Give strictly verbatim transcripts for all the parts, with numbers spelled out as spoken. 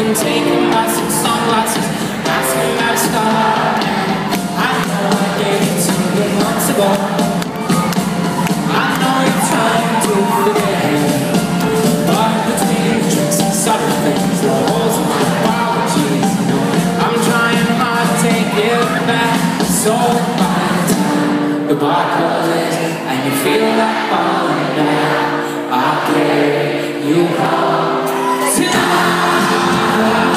I'm taking my sunglasses, asking how to start. I know I gave it to you months ago. I know you're trying to forget, but between the tricks and subtle things, the holes in my apologies, I'm trying hard to take it back. So by the time the bar closes and you feel like falling down, I'll carry you home tonight.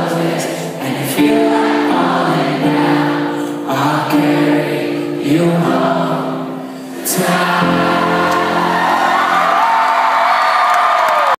And you feel like falling down, I'll carry you home.